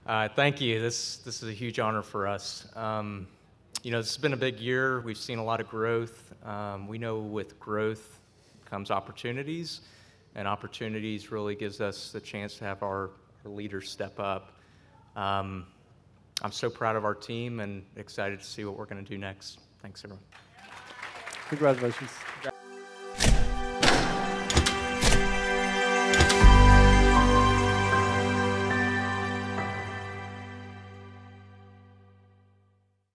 Thank you. This is a huge honor for us. This has been a big year. We've seen a lot of growth. We know with growth comes opportunities, and opportunities really gives us the chance to have our leaders step up. I'm so proud of our team and excited to see what we're going to do next. Thanks, everyone. Congratulations.